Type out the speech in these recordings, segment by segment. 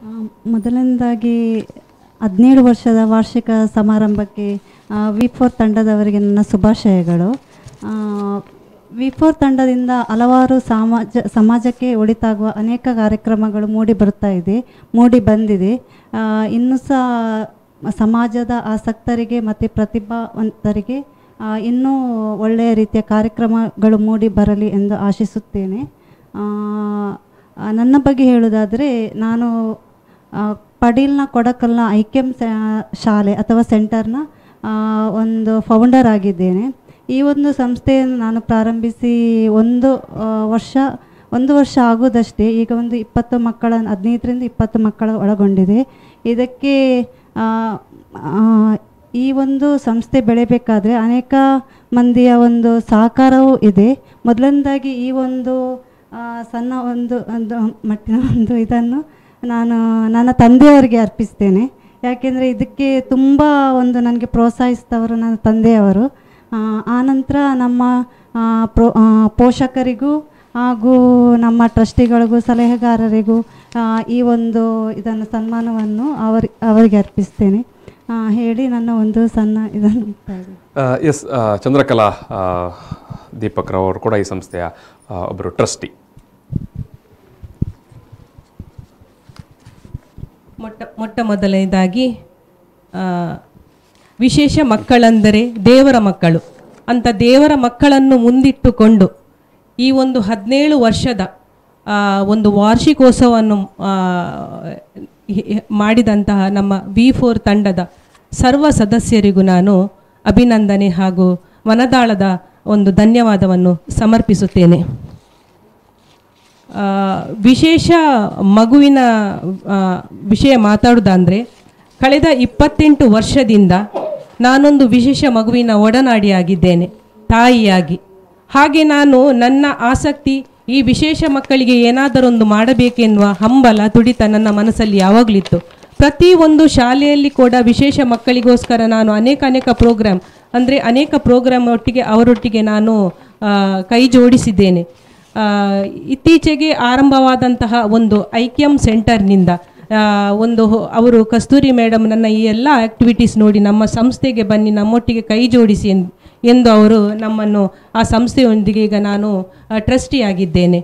ಮೊದಲನೇದಾಗಿ 17 ವರ್ಷದ ವಾರ್ಷಿಕ ಸಮಾರಂಭಕ್ಕೆ ವಿ4 ತಂಡದವರಿಗೆ ನನ್ನ ಶುಭಾಶಯಗಳು. ವಿ4 ತಂಡದಿಂದ ಹಲವಾರು ಸಮಾಜಕ್ಕೆ ಒಳಿತಾಗುವ ಅನೇಕ ಕಾರ್ಯಕ್ರಮಗಳು ಮೂಡಿ ಬಂದಿದೆ. ಇನ್ನೂ ಸಹ ಸಮಾಜದ ಆಸಕ್ತರಿಗೆ ಮತ್ತು ಪ್ರತಿಭಾವಂತರಿಗೆ ಇನ್ನೂ ಒಳ್ಳೆಯ ರೀತಿಯ ಕಾರ್ಯಕ್ರಮಗಳು ಮೂಡಿ ಬರಲಿ ಎಂದು ಆಶಿಸುತ್ತೇನೆ. ನನ್ನ ಬಗ್ಗೆ ಹೇಳುವುದಾದರೆ, ನಾನು ಪಡೀಲ್ನ ಕೊಡಕಲ್ನ ikyam ಶಾಲೆ ಅಥವಾ ಸೆಂಟರ್ನ ಒಂದು ಫೌಂಡರ್ ಆಗಿದ್ದೇನೆ. ಈ ಒಂದು ಸಂಸ್ಥೆಯನ್ನು ನಾನು ಪ್ರಾರಂಭಿಸಿ ಒಂದು ವರ್ಷ ಆಗುವುದಷ್ಟೇ. ಈಗ ಒಂದು 15ರಿಂದ 20 ಮಕ್ಕಳ ಒಳಗೊಂಡಿದೆ. ಇದಕ್ಕೆ ಈ ಒಂದು ಸಂಸ್ಥೆ ಬೆಳೆಯಬೇಕಾದ್ರೆ ಅನೇಕ ಮಂದಿಯ ಒಂದು ಸಹಕಾರವೂ ಇದೆ. ಮೊದಲನೇದಾಗಿ ಈ ಒಂದು ಸಣ್ಣ ಒಂದು ಮಟ್ಟಿನ ಒಂದು ಇದನ್ನು ನಾನು ನನ್ನ ತಂದೆಯವರಿಗೆ ಅರ್ಪಿಸ್ತೇನೆ. ಯಾಕೆಂದರೆ ಇದಕ್ಕೆ ತುಂಬ ಒಂದು ನನಗೆ ಪ್ರೋತ್ಸಾಹಿಸಿದವರು ನನ್ನ ತಂದೆಯವರು. ಆನಂತರ ನಮ್ಮ ಪೋಷಕರಿಗೂ ಹಾಗೂ ನಮ್ಮ ಟ್ರಸ್ಟಿಗಳಿಗೂ ಸಲಹೆಗಾರರಿಗೂ ಈ ಒಂದು ಇದನ್ನು ಸನ್ಮಾನವನ್ನು ಅವರಿಗೆ ಅರ್ಪಿಸ್ತೇನೆ ಹೇಳಿ ನನ್ನ ಒಂದು ಸಣ್ಣ ಇದನ್ನು. ಎಸ್, ಚಂದ್ರಕಲಾ ದೀಪಕ್ ರಾವ್ ಅವರು ಕೂಡ ಈ ಸಂಸ್ಥೆಯ ಒಬ್ಬರು ಟ್ರಸ್ಟಿ. ಮೊಟ್ಟ ಮೊದಲನೇದಾಗಿ ವಿಶೇಷ ಮಕ್ಕಳೆಂದರೆ ದೇವರ ಮಕ್ಕಳು ಅಂತ ದೇವರ ಮಕ್ಕಳನ್ನು ಮುಂದಿಟ್ಟುಕೊಂಡು ಈ ಒಂದು 17 ವರ್ಷದ ಒಂದು ವಾರ್ಷಿಕೋತ್ಸವವನ್ನು ಮಾಡಿದಂತಹ ನಮ್ಮ ವಿ4 ತಂಡದ ಸರ್ವ ಸದಸ್ಯರಿಗೂ ನಾನು ಅಭಿನಂದನೆ ಹಾಗೂ ಮನದಾಳದ ಒಂದು ಧನ್ಯವಾದವನ್ನು ಸಮರ್ಪಿಸುತ್ತೇನೆ. ವಿಶೇಷ ಮಗುವಿನ ವಿಷಯ ಮಾತಾಡುವುದಂದರೆ, ಕಳೆದ 28 ವರ್ಷದಿಂದ ನಾನೊಂದು ವಿಶೇಷ ಮಗುವಿನ ಒಡನಾಡಿಯಾಗಿದ್ದೇನೆ, ತಾಯಿಯಾಗಿ. ಹಾಗೆ ನಾನು ನನ್ನ ಆಸಕ್ತಿ ಈ ವಿಶೇಷ ಮಕ್ಕಳಿಗೆ ಏನಾದರೊಂದು ಮಾಡಬೇಕೆನ್ನುವ ಹಂಬಲ ತುಡಿತ ನನ್ನ ಮನಸ್ಸಲ್ಲಿ ಯಾವಾಗಲಿತ್ತು. ಪ್ರತಿಯೊಂದು ಶಾಲೆಯಲ್ಲಿ ಕೂಡ ವಿಶೇಷ ಮಕ್ಕಳಿಗೋಸ್ಕರ ನಾನು ಅನೇಕ ಪ್ರೋಗ್ರಾಮ್ ಅಂದರೆ ಅನೇಕ ಪ್ರೋಗ್ರಾಮ್ ಅವರೊಟ್ಟಿಗೆ ನಾನು ಕೈ ಜೋಡಿಸಿದ್ದೇನೆ. ಇತ್ತೀಚೆಗೆ ಆರಂಭವಾದಂತಹ ಒಂದು ikyam ಸೆಂಟರ್ನಿಂದ ಅವರು ಕಸ್ತೂರಿ ಮೇಡಮ್ ನನ್ನ ಈ ಎಲ್ಲ ಆ್ಯಕ್ಟಿವಿಟೀಸ್ ನೋಡಿ ನಮ್ಮ ಸಂಸ್ಥೆಗೆ ಬನ್ನಿ, ನಮ್ಮೊಟ್ಟಿಗೆ ಕೈ ಜೋಡಿಸಿ ಎಂದು ಅವರು ನಮ್ಮನ್ನು ಆ ಸಂಸ್ಥೆಯೊಂದಿಗೆ ಈಗ ನಾನು ಟ್ರಸ್ಟಿ ಆಗಿದ್ದೇನೆ.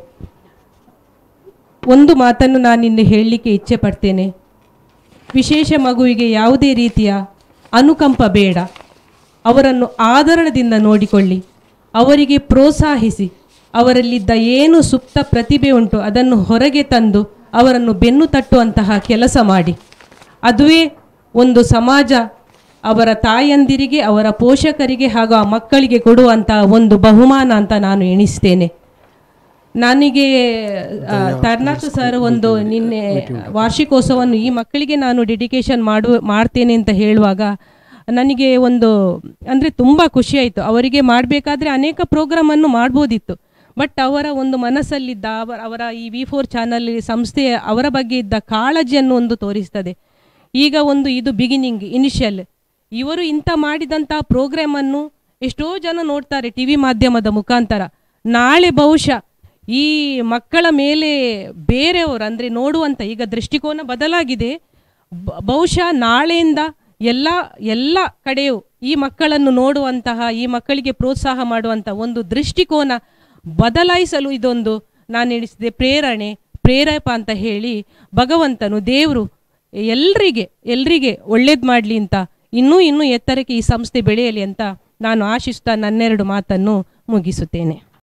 ಒಂದು ಮಾತನ್ನು ನಾನಿಲ್ಲಿ ಹೇಳಲಿಕ್ಕೆ ಇಚ್ಛೆ ಪಡ್ತೇನೆ. ವಿಶೇಷ ಮಗುವಿಗೆ ಯಾವುದೇ ರೀತಿಯ ಅನುಕಂಪ ಬೇಡ. ಅವರನ್ನು ಆದರಣದಿಂದ ನೋಡಿಕೊಳ್ಳಿ, ಅವರಿಗೆ ಪ್ರೋತ್ಸಾಹಿಸಿ, ಅವರಲ್ಲಿದ್ದ ಏನು ಸುಪ್ತ ಪ್ರತಿಭೆ ಉಂಟು ಅದನ್ನು ಹೊರಗೆ ತಂದು ಅವರನ್ನು ಬೆನ್ನು ತಟ್ಟುವಂತಹ ಕೆಲಸ ಮಾಡಿ. ಅದುವೇ ಒಂದು ಸಮಾಜ ಅವರ ತಾಯಂದಿರಿಗೆ, ಅವರ ಪೋಷಕರಿಗೆ ಹಾಗೂ ಆ ಮಕ್ಕಳಿಗೆ ಕೊಡುವಂತಹ ಒಂದು ಬಹುಮಾನ ಅಂತ ನಾನು ಎಣಿಸ್ತೇನೆ. ನನಗೆ ತರ್ನಾಥ್ ಸರ್ ಒಂದು ನಿನ್ನೆ ವಾರ್ಷಿಕೋತ್ಸವವನ್ನು ಈ ಮಕ್ಕಳಿಗೆ ನಾನು ಡೆಡಿಕೇಶನ್ ಮಾಡ್ತೇನೆ ಅಂತ ಹೇಳುವಾಗ ನನಗೆ ಒಂದು ಅಂದರೆ ತುಂಬ ಖುಷಿಯಾಯಿತು. ಅವರಿಗೆ ಮಾಡಬೇಕಾದ್ರೆ ಅನೇಕ ಪ್ರೋಗ್ರಾಮನ್ನು ಮಾಡ್ಬೋದಿತ್ತು, ಬಟ್ ಅವರ ಒಂದು ಮನಸ್ಸಲ್ಲಿದ್ದ ಅವರ ಈ ವಿ4 ಚಾನಲ್ ಸಂಸ್ಥೆಯ ಅವರ ಬಗ್ಗೆ ಇದ್ದ ಕಾಳಜಿಯನ್ನು ಒಂದು ತೋರಿಸ್ತದೆ. ಈಗ ಒಂದು ಇದು ಬಿಗಿನಿಂಗ್, ಇನಿಷಿಯಲ್. ಇವರು ಇಂಥ ಮಾಡಿದಂಥ ಪ್ರೋಗ್ರಾಮನ್ನು ಎಷ್ಟೋ ಜನ ನೋಡ್ತಾರೆ TV ಮಾಧ್ಯಮದ ಮುಖಾಂತರ. ನಾಳೆ ಬಹುಶಃ ಈ ಮಕ್ಕಳ ಮೇಲೆ ಬೇರೆಯವರು ಅಂದರೆ ನೋಡುವಂಥ ಈಗ ದೃಷ್ಟಿಕೋನ ಬದಲಾಗಿದೆ. ಬಹುಶಃ ನಾಳೆಯಿಂದ ಎಲ್ಲ ಕಡೆಯೂ ಈ ಮಕ್ಕಳನ್ನು ನೋಡುವಂತಹ, ಈ ಮಕ್ಕಳಿಗೆ ಪ್ರೋತ್ಸಾಹ ಮಾಡುವಂಥ ಒಂದು ದೃಷ್ಟಿಕೋನ ಬದಲಾಯಿಸಲು ಇದೊಂದು ನಾನು ಎಣಿಸಿದೆ ಪ್ರೇರೇಪ ಅಂತ ಹೇಳಿ ಭಗವಂತನು ದೇವರು ಎಲ್ರಿಗೆ ಒಳ್ಳೇದು ಮಾಡಲಿ ಅಂತ ಇನ್ನೂ ಎತ್ತರಕ್ಕೆ ಈ ಸಂಸ್ಥೆ ಬೆಳೆಯಲಿ ಅಂತ ನಾನು ಆಶಿಸ್ತಾ ನನ್ನೆರಡು ಮಾತನ್ನು ಮುಗಿಸುತ್ತೇನೆ.